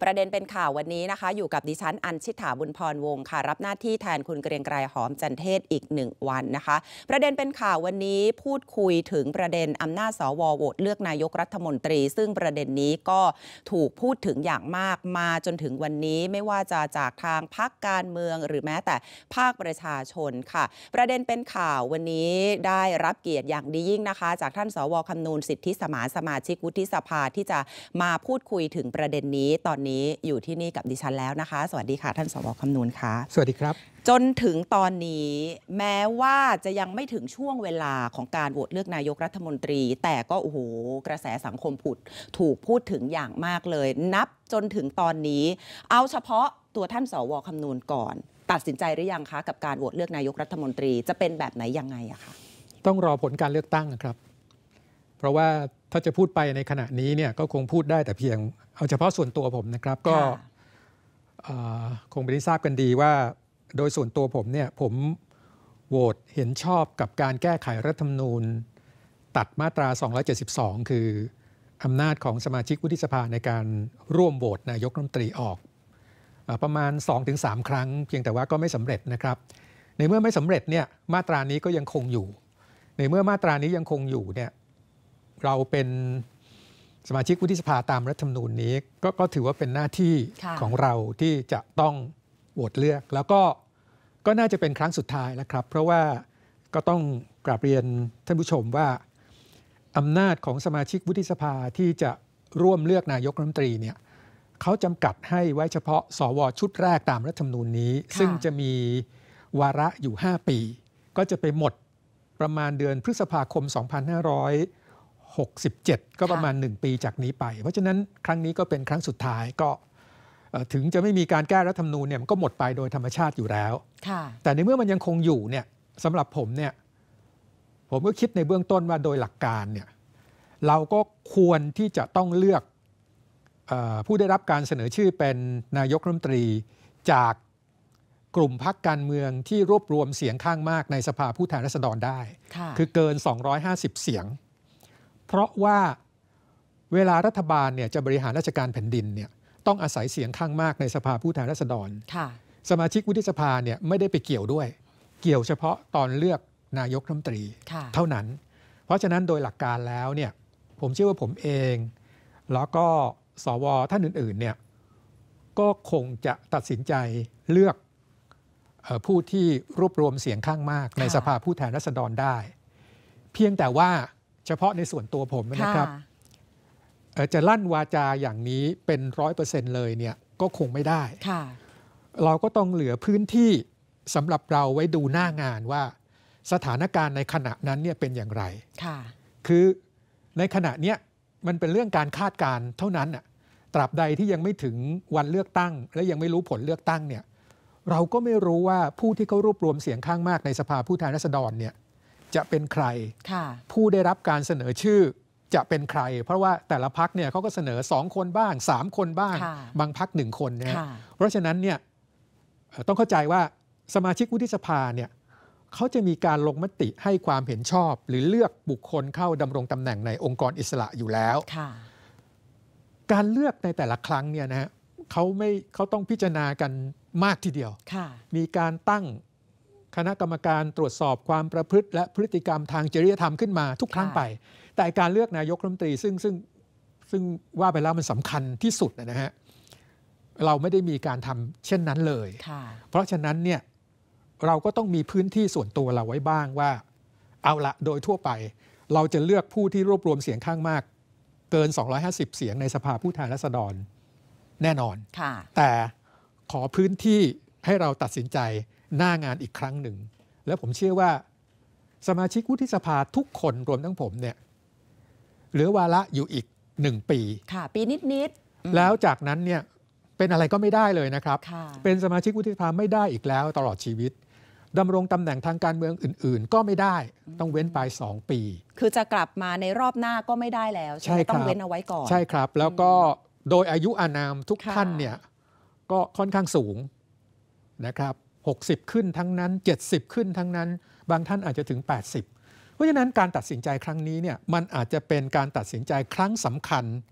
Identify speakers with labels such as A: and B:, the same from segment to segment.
A: ประเด็นเป็นข่าววันนี้นะคะอยู่กับดิฉันอัญชิถาบุญพรวงศ์ค่ะรับหน้าที่แทนคุณเกรียงไกรหอมจันเทศอีก1 วันนะคะประเด็นเป็นข่าววันนี้พูดคุยถึงประเด็นอำนาจสวโหวตเลือกนายกรัฐมนตรีซึ่งประเด็นนี้ก็ถูกพูดถึงอย่างมากมาจนถึงวันนี้ไม่ว่าจะจากทางพรรคการเมืองหรือแม้แต่ภาคประชาชนค่ะประเด็นเป็นข่าววันนี้ได้รับเกียรติอย่างดียิ่งนะคะจากท่านสว.คำนูนสิทธิสมานสมาชิกวุฒิสภาที่จะมาพูดคุยถึงประเด็นนี้ตอนนี้อยู่ที่นี่กับดิฉันแล้วนะคะสวัสดีค่ะท่านสว.คำนูนค่ะ
B: สวัสดีครับ
A: จนถึงตอนนี้แม้ว่าจะยังไม่ถึงช่วงเวลาของการโหวตเลือกนายกรัฐมนตรีแต่ก็โอ้โหกระแสสังคมถูกพูดถึงอย่างมากเลยนับจนถึงตอนนี้เอาเฉพาะตัวท่านสว.คำนูนก่อนตัดสินใจหรือยังคะกับการโหวตเลือกนายกรัฐมนตรีจะเป็นแบบไหนยังไงอะคะ
B: ต้องรอผลการเลือกตั้งนะครับเพราะว่าถ้าจะพูดไปในขณะนี้เนี่ยก็คงพูดได้แต่เพียงเอาเฉพาะส่วนตัวผมนะครับก็คงเป็นที่ทราบกันดีว่าโดยส่วนตัวผมเนี่ยผมโหวตเห็นชอบกับการแก้ไขรัฐธรรมนูญตัดมาตรา272คืออำนาจของสมาชิกวุฒิสภาในการร่วมโหวตนายกรัฐมนตรีออกประมาณ 2-3 ครั้งเพียงแต่ว่าก็ไม่สำเร็จนะครับในเมื่อไม่สำเร็จเนี่ยมาตรานี้ก็ยังคงอยู่ในเมื่อมาตรานี้ยังคงอยู่เนี่ยเราเป็นสมาชิกวุฒิสภาตามรัฐธรรมนูญนี้ก็ถือว่าเป็นหน้าที่ของเราที่จะต้องโหวตเลือกแล้วก็น่าจะเป็นครั้งสุดท้ายแล้วครับเพราะว่าก็ต้องกราบเรียนท่านผู้ชมว่าอำนาจของสมาชิกวุฒิสภาที่จะร่วมเลือกนายกรัฐมนตรีเนี่ยเขาจำกัดให้ไว้เฉพาะสวชุดแรกตามรัฐธรรมนูญนี้ซึ่งจะมีวาระอยู่5 ปีก็จะไปหมดประมาณเดือนพฤษภาคม2567ก็ประมาณ1 ปีจากนี้ไปเพราะฉะนั้นครั้งนี้ก็เป็นครั้งสุดท้ายก็ถึงจะไม่มีการแก้รัฐธรรมนูญเนี่ยมันก็หมดไปโดยธรรมชาติอยู่แล้วแต่ในเมื่อมันยังคงอยู่เนี่ยสำหรับผมเนี่ยผมก็คิดในเบื้องต้นว่าโดยหลักการเนี่ยเราก็ควรที่จะต้องเลือกผู้ได้รับการเสนอชื่อเป็นนายกรัฐมนตรีจากกลุ่มพรรคการเมืองที่รวบรวมเสียงข้างมากในสภาผู้แทนราษฎรได้คือเกิน250เสียงเพราะว่าเวลารัฐบาลเนี่ยจะบริหารราชการแผ่นดินเนี่ยต้องอาศัยเสียงข้างมากในสภาผู้แทนราษฎรสมาชิกวุฒิสภาเนี่ยไม่ได้ไปเกี่ยวด้วยเกี่ยวเฉพาะตอนเลือกนายกรัฐมนตรีเท่านั้นเพราะฉะนั้นโดยหลักการแล้วเนี่ยผมเชื่อว่าผมเองแล้วก็สวท่านอื่นๆเนี่ยก็คงจะตัดสินใจเลือกผู้ที่รวบรวมเสียงข้างมากในสภาผู้แทนราษฎรได้เพียงแต่ว่าเฉพาะในส่วนตัวผมนะครับจะลั่นวาจาอย่างนี้เป็น100%เลยเนี่ยก็คงไม่ได้เราก็ต้องเหลือพื้นที่สำหรับเราไว้ดูหน้างานว่าสถานการณ์ในขณะนั้นเนี่ยเป็นอย่างไรคือในขณะเนี้ยมันเป็นเรื่องการคาดการณ์เท่านั้นตราบใดที่ยังไม่ถึงวันเลือกตั้งและยังไม่รู้ผลเลือกตั้งเนี่ยเราก็ไม่รู้ว่าผู้ที่เขารวบรวมเสียงข้างมากในสภาผู้แทนราษฎรเนี่ยจะเป็นใครผู้ได้รับการเสนอชื่อจะเป็นใครเพราะว่าแต่ละพรรคเนี่ยเขาก็เสนอ2 คนบ้าง3 คนบ้างบางพรรค1 คนนะเพราะฉะนั้นเนี่ยต้องเข้าใจว่าสมาชิกวุฒิสภาเนี่ยเขาจะมีการลงมติให้ความเห็นชอบหรือเลือกบุคคลเข้าดำรงตำแหน่งในองค์กรอิสระอยู่แล้วการเลือกในแต่ละครั้งเนี่ยนะฮะเขาต้องพิจารณากันมากทีเดียวมีการตั้งคณะกรรมการตรวจสอบความประพฤติและพฤติกรรมทางจริยธรรมขึ้นมาทุกครั้งไปแต่การเลือกนายกรัฐมนตรีซึ่งว่าไปแล้วมันสำคัญที่สุดนะฮะเราไม่ได้มีการทำเช่นนั้นเลยเพราะฉะนั้นเนี่ยเราก็ต้องมีพื้นที่ส่วนตัวเราไว้บ้างว่าเอาละโดยทั่วไปเราจะเลือกผู้ที่รวบรวมเสียงข้างมากเกิน250เสียงในสภาผู้แทนราษฎรแน่นอนแต่ขอพื้นที่ให้เราตัดสินใจหน้างานอีกครั้งหนึ่งแล้วผมเชื่อว่าสมาชิกวุฒิสภาทุกคนรวมทั้งผมเนี่ยเหลือวาระอยู่อีก1 ปี
A: ปีนิด
B: แล้วจากนั้นเนี่ยเป็นอะไรก็ไม่ได้เลยนะครับเป็นสมาชิกวุฒิสภาไม่ได้อีกแล้วตลอดชีวิตดำรงตำแหน่งทางการเมืองอื่นๆก็ไม่ได้ต้องเว้นไป2 ปี
A: คือจะกลับมาในรอบหน้าก็ไม่ได้แล้วใช่ไหมต้องเว้นเอาไว้ก่อน
B: ใช่ครับแล้วก็โดยอายุอานามทุกท่านเนี่ยก็ค่อนข้างสูงนะครับ60ขึ้นทั้งนั้น70ขึ้นทั้งนั้นบางท่านอาจจะถึง80เพราะฉะนั้นการตัดสินใจครั้งนี้เนี่ยมันอาจจะเป็นการตัดสินใจครั้งสำคัญ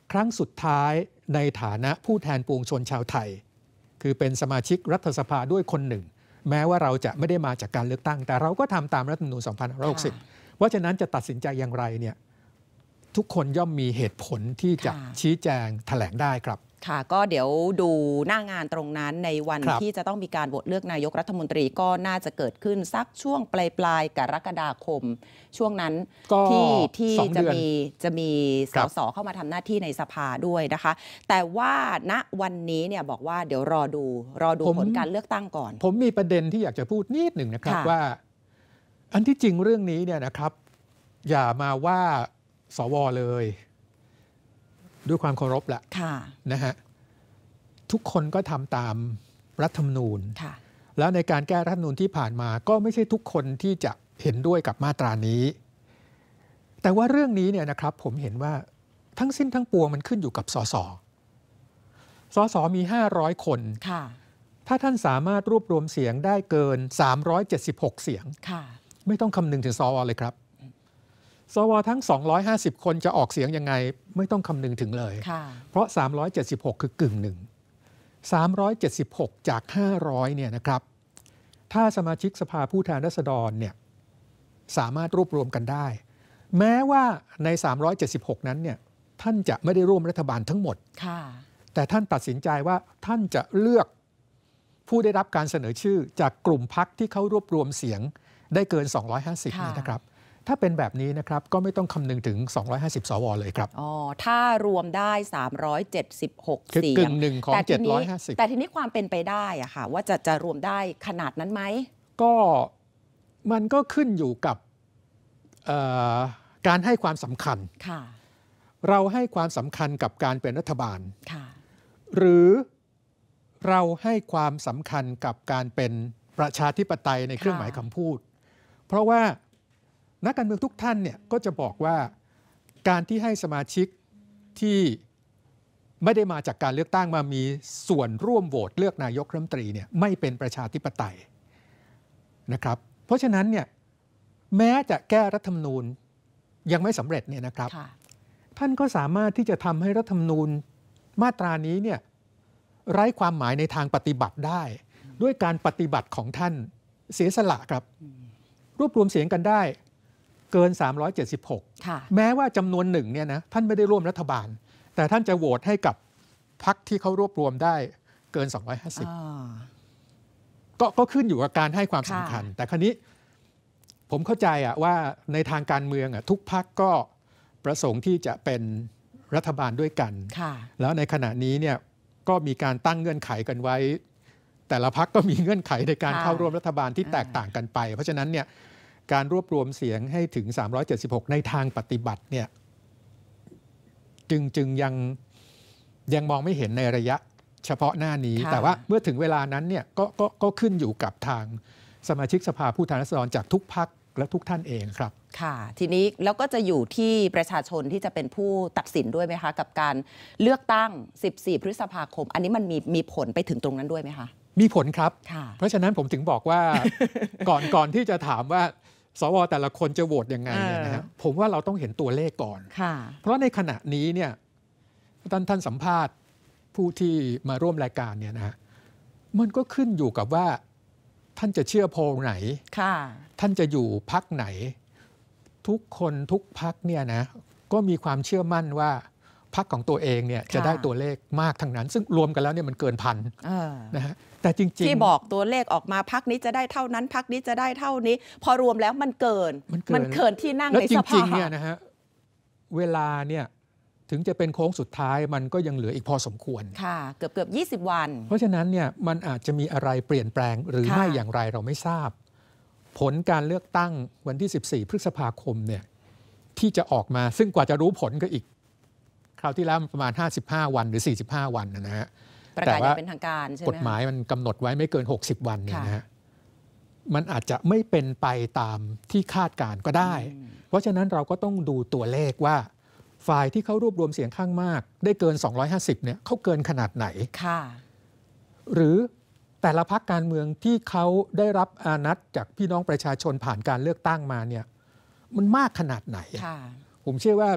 B: ครั้งสุดท้ายในฐานะผู้แทนปวงชนชาวไทยคือเป็นสมาชิกรัฐสภาด้วยคนหนึ่งแม้ว่าเราจะไม่ได้มาจากการเลือกตั้งแต่เราก็ทำตามรัฐธรรมนูญ 2560 เพราะฉะนั้นจะตัดสินใจอย่างไรเนี่ยทุกคนย่อมมีเหตุผลที่จะชี้แจงแถลงได้ครับ
A: ค่ะก็เดี๋ยวดูหน้างานตรงนั้นในวันที่จะต้องมีการโหวตเลือกนายกรัฐมนตรีก็น่าจะเกิดขึ้นสักช่วงปลายกรกฎาคมช่วงนั้นที่จะมีสสเข้ามาทำหน้าที่ในสภาด้วยนะคะแต่ว่าณวันนี้เนี่ยบอกว่าเดี๋ยวรอดูผลการเลือกตั้งก่อน
B: ผมมีประเด็นที่อยากจะพูดนิดหนึ่งนะครับว่าอันที่จริงเรื่องนี้เนี่ยนะครับอย่ามาว่าสวเลยด้วยความเคารพแหละนะฮะทุกคนก็ทำตามรัฐธรรมนูญแล้วในการแก้รัฐธรรมนูญที่ผ่านมาก็ไม่ใช่ทุกคนที่จะเห็นด้วยกับมาตรานี้แต่ว่าเรื่องนี้เนี่ยนะครับผมเห็นว่าทั้งสิ้นทั้งปวงมันขึ้นอยู่กับสสมี500 คนถ้าท่านสามารถรวบรวมเสียงได้เกิน376เสียงไม่ต้องคำนึงถึงสวเลยครับสวทั้ง250คนจะออกเสียงยังไงไม่ต้องคำนึงถึงเลยเพราะ376คือกึ่งหนึ่ง376จาก500เนี่ยนะครับถ้าสมาชิกสภาผู้แทนราษฎรเนี่ยสามารถรวบรวมกันได้แม้ว่าใน376นั้นเนี่ยท่านจะไม่ได้ร่วมรัฐบาลทั้งหมดแต่ท่านตัดสินใจว่าท่านจะเลือกผู้ได้รับการเสนอชื่อจากกลุ่มพรรคที่เขารวบรวมเสียงได้เกิน250เนี่ยนะครับถ้าเป็นแบบนี้นะครับก็ไม่ต้องคำนึงถึง250สวเลยครับ
A: ถ้ารวมได้376เสียง
B: กึ่งหนึ่งของ750
A: แต่ทีนี้ความเป็นไปได้อะค่ะว่าจะรวมได้ขนาดนั้นไหม
B: ก็มันก็ขึ้นอยู่กับการให้ความสำคัญเราให้ความสำคัญกับการเป็นรัฐบาลหรือเราให้ความสำคัญกับการเป็นประชาธิปไตยในเครื่องหมายคำพูดเพราะว่านักการเมืองทุกท่านเนี่ยก็จะบอกว่าการที่ให้สมาชิกที่ไม่ได้มาจากการเลือกตั้งมามีส่วนร่วมโหวตเลือกนายกรัฐมนตรีเนี่ยไม่เป็นประชาธิปไตยนะครับเพราะฉะนั้นเนี่ยแม้จะแก้รัฐธรรมนูญยังไม่สำเร็จเนี่ยนะครับท่านก็สามารถที่จะทำให้รัฐธรรมนูญมาตรานี้เนี่ยไร้ความหมายในทางปฏิบัติได้ด้วยการปฏิบัติของท่านเสียสละครับรวบรวมเสียงกันได้เกิน376แม้ว่าจำนวนหนึ่งเนี่ยนะท่านไม่ได้ร่วมรัฐบาลแต่ท่านจะโหวตให้กับพรรคที่เขารวบรวมได้เกิน250ก็ขึ้นอยู่กับการให้ความสำคัญแต่คราวนี้ผมเข้าใจว่าในทางการเมืองทุกพรรคก็ประสงค์ที่จะเป็นรัฐบาลด้วยกันแล้วในขณะนี้เนี่ยก็มีการตั้งเงื่อนไขกันไว้แต่ละพรรคก็มีเงื่อนไขในการเข้าร่วมรัฐบาลที่แตกต่างกันไปเพราะฉะนั้นเนี่ยการรวบรวมเสียงให้ถึง376ในทางปฏิบัติเนี่ยจึงยังมองไม่เห็นในระยะเฉพาะหน้านี้แต่ว่าเมื่อถึงเวลานั้นเนี่ยก็ขึ้นอยู่กับทางสมาชิกสภาผู้แทนราษฎรจากทุกพรรคและทุกท่านเองครับ
A: ค่ะทีนี้แล้วก็จะอยู่ที่ประชาชนที่จะเป็นผู้ตัดสินด้วยไหมคะกับการเลือกตั้ง14พฤษภาคมอันนี้มันมีผลไปถึงตรงนั้นด้วยไหมคะ
B: มีผลครับเพราะฉะนั้นผมถึงบอกว่า ก่อนที่จะถามว่าสวแต่ละคนจะโหวตยังไงเนี่ยนะครับผมว่าเราต้องเห็นตัวเลขก่อนเพราะในขณะนี้เนี่ยท่านสัมภาษณ์ผู้ที่มาร่วมรายการเนี่ยนะมันก็ขึ้นอยู่กับว่าท่านจะเชื่อโพลไหนท่านจะอยู่พรรคไหนทุกคนทุกพรรคเนี่ยนะก็มีความเชื่อมั่นว่าพรรคของตัวเองเนี่ยจะได้ตัวเลขมากทั้งนั้นซึ่งรวมกันแล้วเนี่ยมันเกินพันนะฮะแต่จริงๆ
A: ที่บอกตัวเลขออกมาพรรคนี้จะได้เท่านั้นพรรคนี้จะได้เท่านี้พอรวมแล้วมันเกินที่นั่งในสภา
B: แล้วจริงๆเนี่ยนะฮะเวลาเนี่ยถึงจะเป็นโค้งสุดท้ายมันก็ยังเหลืออีกพอสมควร
A: ค่ะเกือบ20 วัน
B: เพราะฉะนั้นเนี่ยมันอาจจะมีอะไรเปลี่ยนแปลงหรือไม่อย่างไรเราไม่ทราบผลการเลือกตั้งวันที่14พฤษภาคมเนี่ยที่จะออกมาซึ่งกว่าจะรู้ผลก็อีกคราวที่แล้วประมาณ55วันหรือ45วันนะฮะ
A: ประกาศอย่างเป็นทางการใช่ไหม
B: กฎหมายมันกำหนดไว้ไม่เกิน60วันเนี่ยนะฮะมันอาจจะไม่เป็นไปตามที่คาดการก็ได้เพราะฉะนั้นเราก็ต้องดูตัวเลขว่าฝ่ายที่เขารวบรวมเสียงข้างมากได้เกิน250เนี่ยเขาเกินขนาดไหนหรือแต่ละพรรคการเมืองที่เขาได้รับอานัตจากพี่น้องประชาชนผ่านการเลือกตั้งมาเนี่ยมันมากขนาดไหนผมเชื่อว่า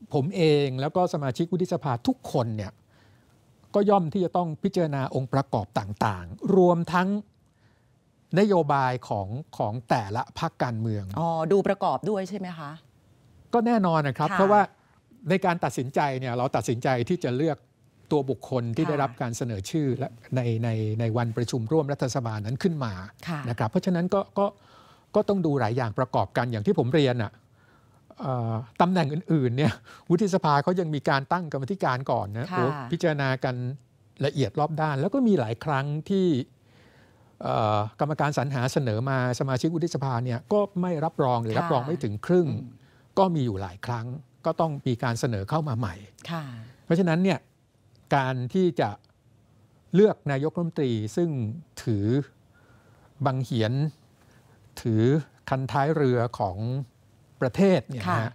B: ผมเองแล้วก็สมาชิกวุฒิสภาทุกคนเนี่ยก็ย่อมที่จะต้องพิจารณาองค์ประกอบต่างๆรวมทั้งนโยบายของแต่ละพรรคการเมือง
A: ดูประกอบด้วยใช่ไหมคะ
B: ก็แน่นอนนะครับเพราะว่าในการตัดสินใจเนี่ยเราตัดสินใจที่จะเลือกตัวบุคคลที่ได้รับการเสนอชื่อและในวันประชุมร่วมรัฐสภานั้นขึ้นมานะครับเพราะฉะนั้นก็ต้องดูหลายอย่างประกอบกันอย่างที่ผมเรียนอ่ะตำแหน่งอื่นๆเนี่ยวุฒิสภาเขายังมีการตั้งกรรมธิการก่อนนะพิจารณากันละเอียดรอบด้านแล้วก็มีหลายครั้งที่กรรมการสรรหาเสนอมาสมาชิกวุฒิสภาเนี่ยก็ไม่รับรองหรือรับรองไม่ถึงครึ่งก็มีอยู่หลายครั้งก็ต้องมีการเสนอเข้ามาใหม่เพราะฉะนั้นเนี่ยการที่จะเลือกนายกรัฐมนตรีซึ่งถือบังเหียนถือคันท้ายเรือของประเทศเนี่ยนะ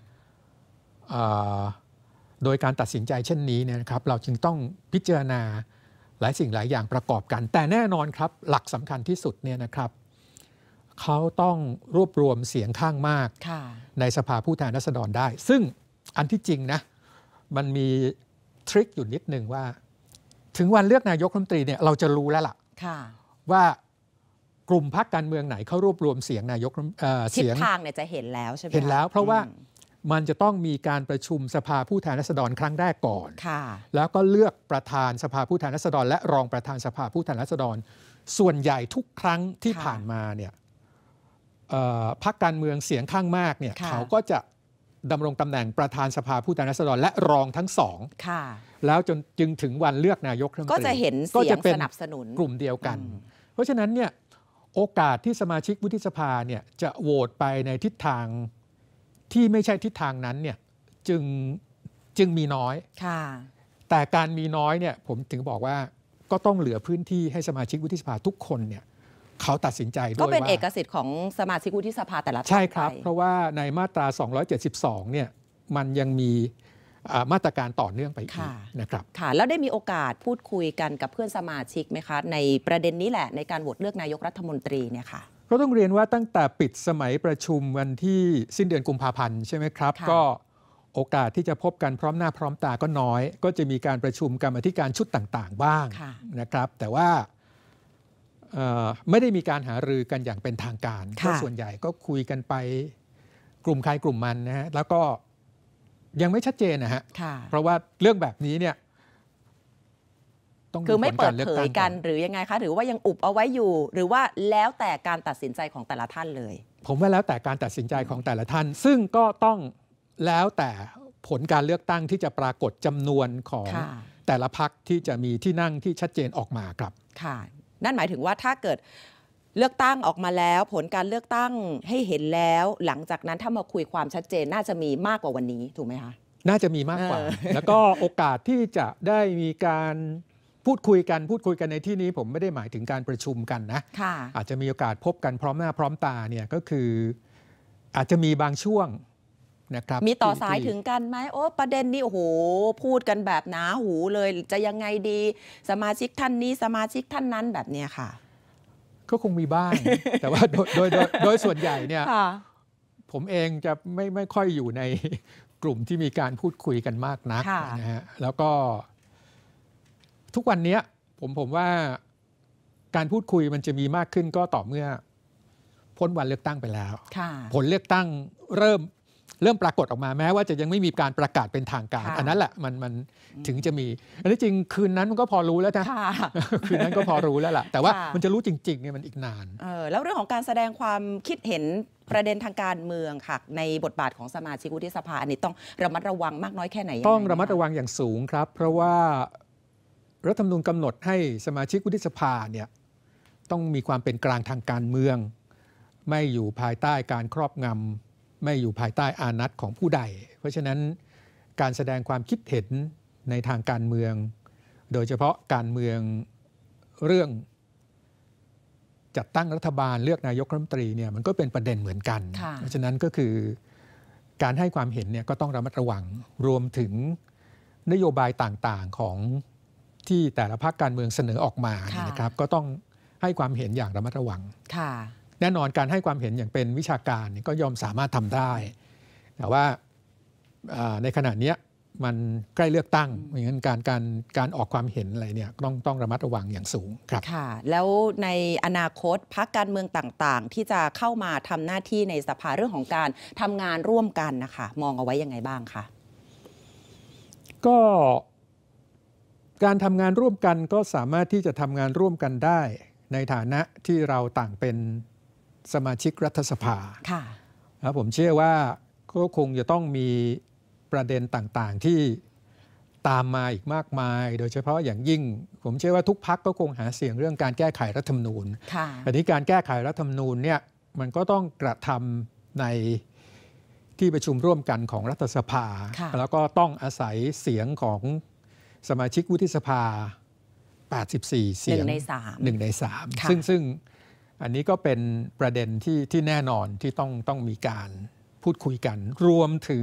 B: โดยการตัดสินใจเช่นนี้เนี่ยนะครับเราจึงต้องพิจารณาหลายสิ่งหลายอย่างประกอบกันแต่แน่นอนครับหลักสำคัญที่สุดเนี่ยนะครับเขาต้องรวบรวมเสียงข้างมากในสภาผู้แทนราษฎรได้ซึ่งอันที่จริงนะมันมีทริคอยู่นิดหนึ่งว่าถึงวันเลือกนายกรัฐมนตรีเนี่ยเราจะรู้แล้วล่ะว่ากลุ่มพรรคการเมืองไหนเขารวบรวมเสียงนายก
A: เสียงทิศทางเนี่ยจะเห็นแล้วใช่ไหม
B: เห็นแล้วเพราะว่ามันจะต้องมีการประชุมสภาผู้แทนราษฎรครั้งแรกก่อนแล้วก็เลือกประธานสภาผู้แทนราษฎรและรองประธานสภาผู้แทนราษฎรส่วนใหญ่ทุกครั้งที่ผ่านมาเนี่ยพรรคการเมืองเสียงข้างมากเนี่ยเขาก็จะดำรงตำแหน่งประธานสภาผู้แทนราษฎรและรองทั้งสองแล้วจึงถึงวันเลือกนายกรัฐมนตรี
A: ก็จะเห็นเสียงสนับสนุน
B: กลุ่มเดียวกันเพราะฉะนั้นเนี่ยโอกาสที่สมาชิกวุฒิสภาเนี่ยจะโหวตไปในทิศทางที่ไม่ใช่ทิศทางนั้นเนี่ยจึงมีน้อยแต่การมีน้อยเนี่ยผมถึงบอกว่าก็ต้องเหลือพื้นที่ให้สมาชิกวุฒิสภาทุกคนเนี่ยเขาตัดสินใจด้วยว่า
A: ก็เป็นเอกสิทธิ์ของสมาชิกวุฒิสภาแต่ละท่าน
B: ใช่ครับเพราะว่าในมาตรา272เนี่ยมันยังมีมาตรการต่อเนื่องไปอีกนะครับ
A: ค่ะแล้วได้มีโอกาสพูดคุยกันกับเพื่อนสมาชิกไหมคะในประเด็นนี้แหละในการโหวตเลือกนายกรัฐมนตรีเนี่ยค่ะ
B: ก็ต้องเรียนว่าตั้งแต่ปิดสมัยประชุมวันที่สิ้นเดือนกุมภาพันธ์ใช่ไหมครับก็โอกาสที่จะพบกันพร้อมหน้าพร้อมตาก็น้อยก็จะมีการประชุมกรรมาธิการชุดต่างๆบ้างนะครับแต่ว่าไม่ได้มีการหารือกันอย่างเป็นทางการก็ส่วนใหญ่ก็คุยกันไปกลุ่มใครกลุ่มมันนะฮะแล้วก็ยังไม่ชัดเจนนะฮะเพราะว่าเรื่องแบบนี้เนี่ย
A: คือไม่เปิดเผยกันหรือยังไงคะหรือว่ายังอุบเอาไว้อยู่หรือว่าแล้วแต่การตัดสินใจของแต่ละท่านเลย
B: ผมว่าแล้วแต่การตัดสินใจของแต่ละท่านซึ่งก็ต้องแล้วแต่ผลการเลือกตั้งที่จะปรากฏจำนวนของแต่ละพรรคที่จะมีที่นั่งที่ชัดเจนออกมาครับ
A: ค่ะนั่นหมายถึงว่าถ้าเกิดเลือกตั้งออกมาแล้วผลการเลือกตั้งให้เห็นแล้วหลังจากนั้นถ้ามาคุยความชัดเจนน่าจะมีมากกว่าวันนี้ถูกไหมคะ
B: น่าจะมีมากกว่าแล้วก็โอกาสที่จะได้มีการพูดคุยกันในที่นี้ผมไม่ได้หมายถึงการประชุมกันนะอาจจะมีโอกาสพบกันพร้อมหน้าพร้อมตาเนี่ยก็คืออาจจะมีบางช่วงนะครับ
A: มีต่อสายถึงกันไหมโอ้ประเด็นนี้โอ้โหพูดกันแบบหนาหูเลยจะยังไงดีสมาชิกท่านนี้สมาชิกท่านนั้นแบบเนี้ยค่ะ
B: ก็คงมีบ้างแต่ว่าโดยส่วนใหญ่เนี่ยผมเองจะไม่ค่อยอยู่ในกลุ่มที่มีการพูดคุยกันมากนักนะฮะแล้วก็ทุกวันนี้ผมว่าการพูดคุยมันจะมีมากขึ้นก็ต่อเมื่อพ้นวันเลือกตั้งไปแล้วผลเลือกตั้งเริ่มปรากฏออกมาแม้ว่าจะยังไม่มีการประกาศเป็นทางการอันนั้นแหละมันถึงจะมีอันนี้จริงคืนนั้นมันก็พอรู้แล้วนะคืนนั้นก็พอรู้แล้วล่ะแต่ว่ามันจะรู้จริงๆเนี่ยมันอีกนาน
A: แล้วเรื่องของการแสดงความคิดเห็นประเด็นทางการเมืองค่ะในบทบาทของสมาชิกวุฒิสภาอันนี้ต้องระมัดระวังมากน้อยแค่ไหน
B: ต้องระมัดระวังอย่างสูงครับเพราะว่ารัฐธรรมนูญกำหนดให้สมาชิกวุฒิสภาเนี่ยต้องมีความเป็นกลางทางการเมืองไม่อยู่ภายใต้การครอบงำไม่อยู่ภายใต้อานัตของผู้ใดเพราะฉะนั้นการแสดงความคิดเห็นในทางการเมืองโดยเฉพาะการเมืองเรื่องจัดตั้งรัฐบาลเลือกนายกรัฐมนตรีเนี่ยมันก็เป็นประเด็นเหมือนกันเพราะฉะนั้นก็คือการให้ความเห็นเนี่ยก็ต้องระมัดระวังรวมถึงนโยบายต่างๆของที่แต่ละพรรคการเมืองเสนอออกมานะครับก็ต้องให้ความเห็นอย่างระมัดระวังแน่นอนการให้ความเห็นอย่างเป็นวิชาการก็ย่อมสามารถทำได้แต่ว่าในขณะนี้มันใกล้เลือกตั้งอย่างนั้นการออกความเห็นอะไรเนี่ยต้องระมัดระวังอย่างสูงครับ
A: ค่ะแล้วในอนาคตพรรคการเมืองต่างๆที่จะเข้ามาทำหน้าที่ในสภาเรื่องของการทำงานร่วมกันนะคะมองเอาไว้ยังไงบ้างคะ
B: ก็การทำงานร่วมกันก็สามารถที่จะทำงานร่วมกันได้ในฐานะที่เราต่างเป็นสมาชิกรัฐสภา
A: ค่ะ
B: แล้วผมเชื่อว่าก็คงจะต้องมีประเด็นต่างๆที่ตามมาอีกมากมายโดยเฉพาะอย่างยิ่งผมเชื่อว่าทุกพรรคก็คงหาเสียงเรื่องการแก้ไขรัฐธรรมนูญแต่ที่การแก้ไขรัฐธรรมนูญเนี่ยมันก็ต้องกระทำในที่ประชุมร่วมกันของรัฐสภาแล้วก็ต้องอาศัยเสียงของสมาชิกวุฒิสภา84เสียง1 ใน 3ซึ่งอันนี้ก็เป็นประเด็นที่แน่นอนที่ต้องมีการพูดคุยกันรวมถึง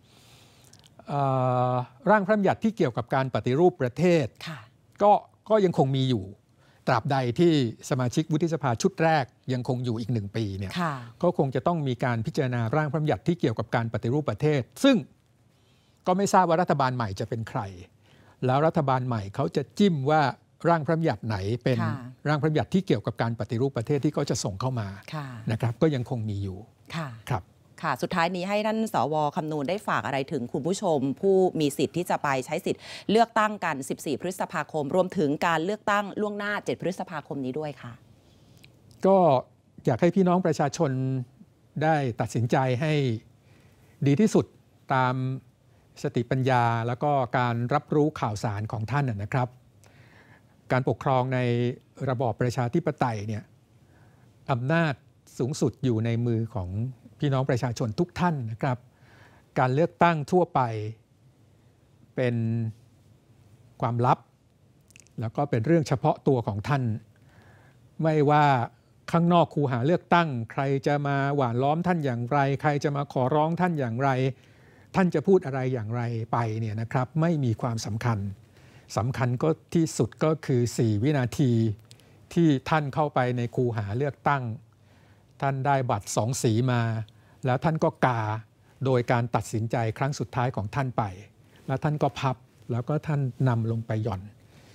B: ร่างพระบัญญัติที่เกี่ยวกับการปฏิรูปประเทศก็ยังคงมีอยู่ตราบใดที่สมาชิกวุฒิสภาชุดแรกยังคงอยู่อีก1 ปีเนี่ยก็คงจะต้องมีการพิจารณาร่างพระบัญญัติที่เกี่ยวกับการปฏิรูปประเทศซึ่งก็ไม่ทราบว่ารัฐบาลใหม่จะเป็นใครแล้วรัฐบาลใหม่เขาจะจิ้มว่าร่างพระบัญญัติไหนเป็นร่างพระบัญญัติที่เกี่ยวกับการปฏิรูปประเทศที่เขาจะส่งเข้ามานะครับก็ยังคงมีอยู่ครับ
A: ค่ะสุดท้ายนี้ให้ท่านสว.คำนูนได้ฝากอะไรถึงคุณผู้ชมผู้มีสิทธิ์ที่จะไปใช้สิทธิ์เลือกตั้งกัน14 พฤษภาคมรวมถึงการเลือกตั้งล่วงหน้า7 พฤษภาคมนี้ด้วยค่ะ
B: ก็อยากให้พี่น้องประชาชนได้ตัดสินใจให้ดีที่สุดตามสติปัญญาแล้วก็การรับรู้ข่าวสารของท่านนะครับการปกครองในระบอบประชาธิปไตยเนี่ยอำนาจสูงสุดอยู่ในมือของพี่น้องประชาชนทุกท่านนะครับการเลือกตั้งทั่วไปเป็นความลับแล้วก็เป็นเรื่องเฉพาะตัวของท่านไม่ว่าข้างนอกคูหาเลือกตั้งใครจะมาหว่านล้อมท่านอย่างไรใครจะมาขอร้องท่านอย่างไรท่านจะพูดอะไรอย่างไรไปเนี่ยนะครับไม่มีความสำคัญก็ที่สุดก็คือ4 วินาทีที่ท่านเข้าไปในคูหาเลือกตั้งท่านได้บัตร2 สีมาแล้วท่านก็กาโดยการตัดสินใจครั้งสุดท้ายของท่านไปแล้วท่านก็พับแล้วก็ท่านนำลงไปหย่อน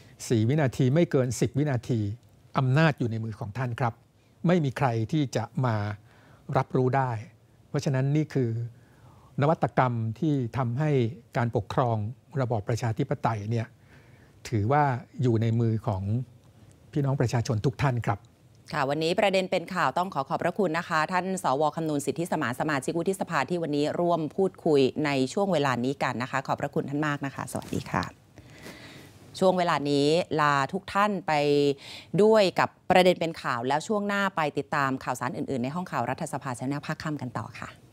B: 4 วินาทีไม่เกิน10 วินาทีอำนาจอยู่ในมือของท่านครับไม่มีใครที่จะมารับรู้ได้เพราะฉะนั้นนี่คือนวัตกรรมที่ทำให้การปกครองระบอบประชาธิปไตยเนี่ยถือว่าอยู่ในมือของพี่น้องประชาชนทุกท่านครับ
A: ค่ะวันนี้ประเด็นเป็นข่าวต้องขอบพระคุณนะคะท่านสว.คำนูนสิทธิสมานสมาชิกวุฒิสภาที่วันนี้ร่วมพูดคุยในช่วงเวลานี้กันนะคะขอบพระคุณท่านมากนะคะสวัสดีค่ะช่วงเวลานี้ลาทุกท่านไปด้วยกับประเด็นเป็นข่าวแล้วช่วงหน้าไปติดตามข่าวสารอื่นๆในห้องข่าวรัฐสภาแชนแนลภาคค่ำกันต่อค่ะ